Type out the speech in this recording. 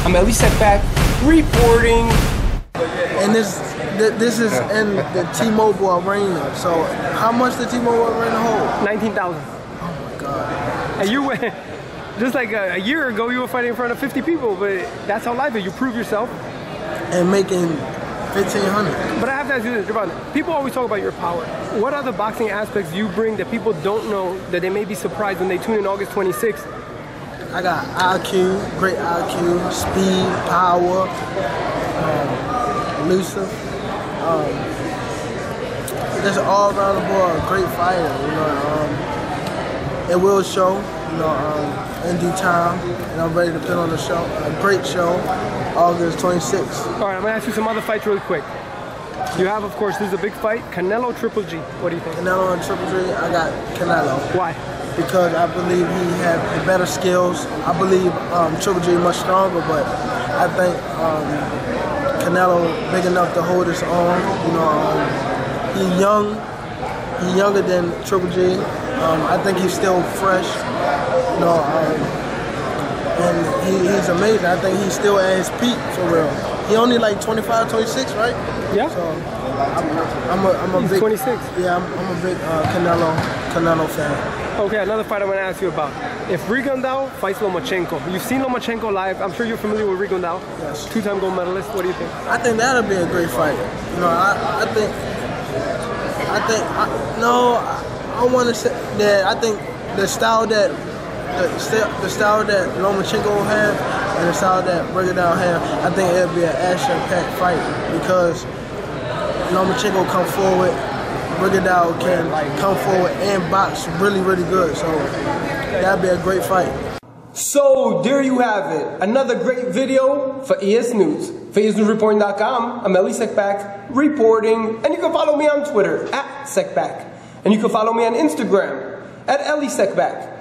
I'm Elie Seckbach reporting. And this is in the T-Mobile Arena. So how much the T-Mobile Arena hold? 19,000. Oh my God. And you went, just like a year ago, you were fighting in front of 50 people, but that's how life is. You prove yourself. And making 1,500. But I have to ask you this, Javon. People always talk about your power. What other boxing aspects do you bring that people don't know, that they may be surprised when they tune in August 26th? I got IQ, great IQ, speed, power, elusive. Just all around the board, great fighter. You know, it will show. You know, in due time, and I'm ready to put on a show, a great show, August 26th. All right, I'm gonna ask you some other fights really quick. You have, of course, this is a big fight, Canelo Triple G. What do you think? Canelo and Triple G, I got Canelo. Why? Because I believe he had the better skills. I believe Triple G is much stronger, but I think Canelo big enough to hold his own. You know, he's young. He's younger than Triple G. I think he's still fresh. You know, and he's amazing. I think he's still at his peak for real. He only like 25, 26, right? Yeah. So I'm a big 26. Yeah, I'm a big Canelo fan. Okay, another fight I want to ask you about. If Rigondeaux fights Lomachenko, you've seen Lomachenko live. I'm sure you're familiar with Rigondeaux. Yes. Two-time gold medalist. What do you think? I think that'll be a great fight. You know, I want to say that I think the style that Lomachenko have and the style that Rigondeaux have, I think it'll be an action-packed fight because Lomachenko come forward, Rigondeaux can come forward and box really, really good. So that'll be a great fight. So there you have it. Another great video for ES News. For ESNewsReporting.com, I'm Elie Seckbach reporting. And you can follow me on Twitter @Seckbach. And you can follow me on Instagram @Elie Seckbach.